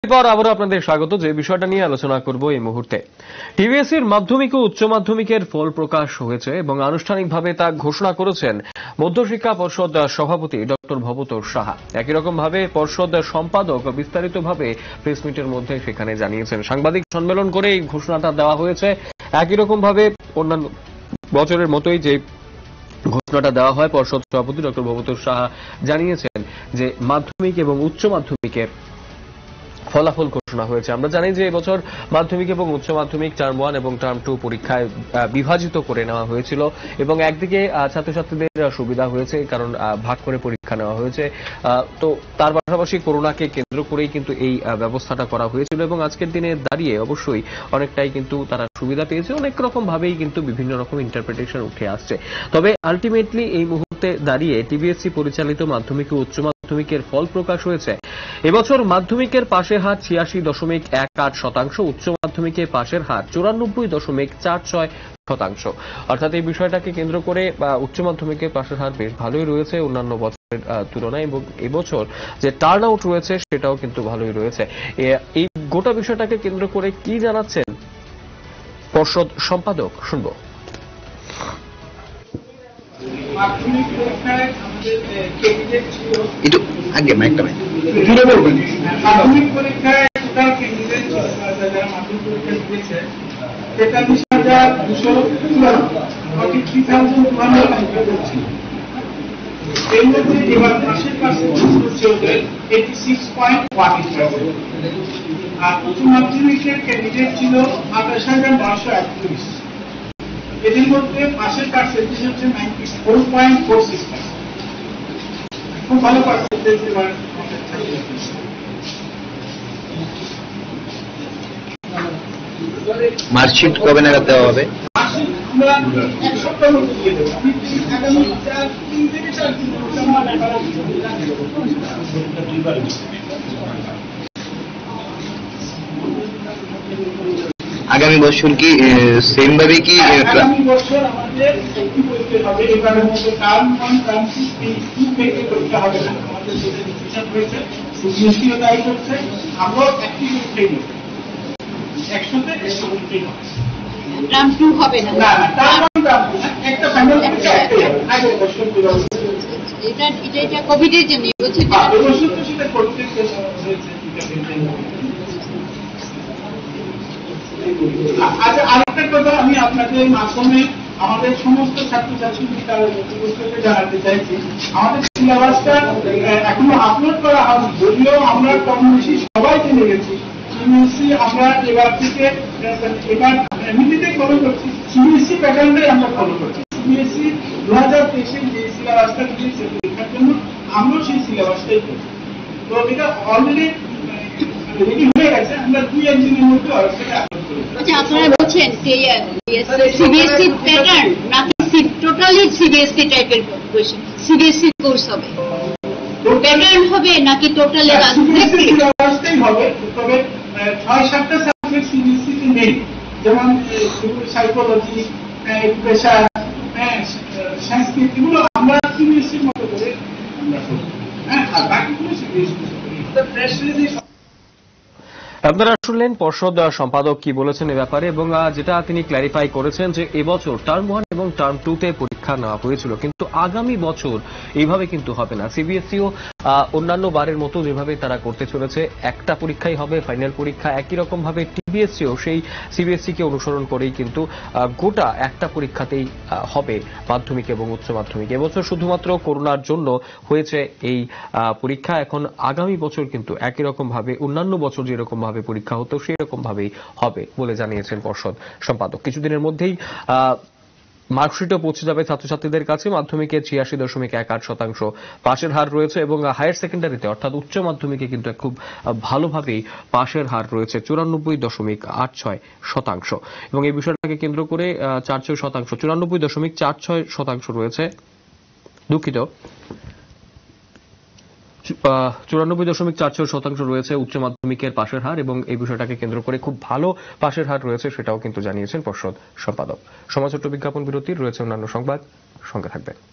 এরপর আবারও আপনাদের স্বাগত। যে বিষয়টা নিয়ে আলোচনা করব এই মুহূর্তে, টিবিএসসির মাধ্যমিক ও উচ্চ মাধ্যমিকের ফল প্রকাশ হয়েছে এবং আনুষ্ঠানিকভাবে তা ঘোষণা করেছেন মধ্যশিক্ষা পর্ষদ সভাপতি ডক্টর ভবতোষ সাহা। একই রকম ভাবে পর্ষদ সম্পাদক বিস্তারিতভাবে প্রেসমিটের মধ্যে সেখানে জানিয়েছেন। সাংবাদিক সম্মেলন করে এই ঘোষণাটা দেওয়া হয়েছে। একই রকম ভাবে অন্যান্য বছরের মতোই যে ঘোষণাটা দেওয়া হয়, পর্ষদ সভাপতি ডক্টর ভবতোষ সাহা জানিয়েছেন যে মাধ্যমিক এবং উচ্চ মাধ্যমিকের ফলাফল ঘোষণা হয়েছে। আমরা জানি যে এবছর মাধ্যমিক এবং উচ্চ মাধ্যমিক টার্ম 1 এবং টার্ম 2 পরীক্ষায় বিভাজিত করে নেওয়া হয়েছিল এবং একদিকে ছাত্রছাত্রীদের সুবিধা হয়েছে, কারণ ভাগ করে পরীক্ষা নেওয়া হয়েছে। তো তার পাশাপাশি করোনাকে কেন্দ্র করেই কিন্তু এই ব্যবস্থাটা করা হয়েছিল এবং আজকের দিনে দাঁড়িয়ে অবশ্যই অনেকটাই কিন্তু তারা সুবিধা পেয়েছে। অনেক রকম ভাবেই কিন্তু বিভিন্ন রকম ইন্টারপ্রিটেশন উঠে আসছে। তবে আলটিমেটলি এই মুহূর্তে দাঁড়িয়ে টিবিএসসি পরিচালিত মাধ্যমিক ও উচ্চ মাধ্যমিকের ফল প্রকাশ হয়েছে। এবছর মাধ্যমিকের পাশের হার ৮৬.১৮%, উচ্চ মাধ্যমিকে পাশের হার ৯৪.৪৬%। অর্থাৎ এই বিষয়টাকে কেন্দ্র করে উচ্চ মাধ্যমিকের পাশের হার বেশ ভালোই রয়েছে অন্যান্য বছরের তুলনায় এবং এবছর যে টার্ন আউট রয়েছে সেটাও কিন্তু ভালোই রয়েছে। এই গোটা বিষয়টাকে কেন্দ্র করে কি জানাচ্ছেন পর্ষদ সম্পাদক, শুনব। মাধ্যমিক পরীক্ষায় আমাদের ক্যান্ডিডেট ছিল মাধ্যমিক পরীক্ষায় টোটাল ক্যান্ডিডেট যারা মাধ্যমিক পরীক্ষা দিয়েছে ৪৩,২৪৪ ছিল। এর মধ্যে এবার পাশের পাশে হচ্ছে ওদের 86.1%। আর উচ্চ মাধ্যমিকের ক্যান্ডিডেট ছিল ২৮,৯৩১। এদের মধ্যে পাশের পার্সেন্টেজ হচ্ছে 94.46%। খুব ভালো পার্সেন্টেজ এবার মার্কশিট কবে নাগাদ দেওয়া হবে? আমরা এক সপ্তাহের মধ্যে দিয়ে দেবো। আগামী 3 থেকে 4 দিন আগামী বছর কি সেম ভাবে কি আগামী বছর আমাদের একটি পরীক্ষা হবে। এবারের মতো টার্ম 1 টার্ম 2 থেকে পরীক্ষা হবে না। আমাদের যে ডিসিশন হয়েছে সিবিএসইও তাই করছে, আমরাও একটি পরীক্ষাই নেব, একসাথে পরীক্ষাই হবে। টার্ম 2 হবে না, না টার্ম 1 টার্ম 2 একটা ফাইনাল পরীক্ষা একটাই হবে। আগের বছর এটা কোভিডের জন্য বলছে। এই বছর তো সেটা করতে হয়েছে। আচ্ছা, আরেকটা কথা আমি আপনাদের মাধ্যমে আমাদের সমস্ত ছাত্রছাত্রী তারা নথিপত্রকে জানাতে চাইছি। আমাদের সিলেবাসটা এখনো আপলোড করা হয়নি, যদিও আমরা কম বেশি সবাই জেনে গেছি। সিবিএসসি আমরা এবার থেকে এবার এমনিতে ফলো করছি, সিবিএসসি প্যাটার্নটাই আমরা ফলো করছি। সিবিএসসি 2023 যে সিলেবাসটা দিয়েছে পরীক্ষার জন্য আমরাও সেই সিলেবাসটাই করছি। তো এটা অলরেডি রেডি হয়ে গেছে, আমরা 2-1 দিনের মধ্যে সেটা আপলোড করি। আচ্ছা, আপনারা বলছেন সিবিএসসি প্যাটার্ন নাকি টোটালি সিবিএসসি টাইপের কোয়েশ্চেন? সিবিএসসি কোর্স হবে, প্যাটার্ন হবে নাকি টোটালি সিলেবাসটাই হবে? তবে 6-7টা সাবজেক্ট সিবিএসসি তে নেই, যেমন সাইকোলজি, এডুকেশন, সংস্কৃত, এগুলো আমরা সিবিএসসির মতো করে আমরা করব। আর বাকিগুলো সিবিএসসি। আপনারা শুনলেন পর্ষদ সম্পাদক কি বলেছেন এ ব্যাপারে এবং যেটা তিনি ক্ল্যারিফাই করেছেন যে এবছর টার্ম 1 এবং টার্ম 2 তে পরীক্ষা নেওয়া হয়েছিল, কিন্তু আগামী বছর এইভাবে কিন্তু হবে না। সিবিএসইও অন্যান্য বারের মতো যেভাবে তারা করতে চলেছে, একটা পরীক্ষাই হবে ফাইনাল পরীক্ষা। একই রকম ভাবে টিবিএসইও সেই সিবিএসই কে অনুসরণ করেই কিন্তু গোটা একটা পরীক্ষাতেই হবে মাধ্যমিক এবং উচ্চ মাধ্যমিক। এবছর শুধুমাত্র করোনার জন্য হয়েছে এই পরীক্ষা। এখন আগামী বছর কিন্তু একই রকম ভাবে অন্যান্য বছর যেরকম ভাবে পরীক্ষা হতো সেই রকম ভাবেই হবে বলে জানিয়েছেন পর্ষদ সম্পাদক। কিছুদিনের মধ্যেই মার্কশিটও পৌঁছে যাবে ছাত্রছাত্রীদের কাছে। মাধ্যমিকে ৮৬.১৮% পাশের হার রয়েছে এবং হায়ার সেকেন্ডারিতে অর্থাৎ উচ্চ মাধ্যমিকে কিন্তু খুব ভালোভাবেই পাশের হার রয়েছে ৯৪.৮৬%। এবং এই বিষয়টাকে কেন্দ্র করে ৪৬%, ৯৪.৪৬% রয়েছে, দুঃখিত, ৯৪.৪৬% রয়েছে উচ্চ মাধ্যমিকের পাশের হার এবং এই বিষয়টাকে কেন্দ্র করে খুব ভালো পাশের হার রয়েছে সেটাও কিন্তু জানিয়েছেন পর্ষদ সম্পাদক। সময় ছোট্ট বিজ্ঞাপন বিরতির, রয়েছে অন্যান্য সংবাদ, সঙ্গে থাকবেন।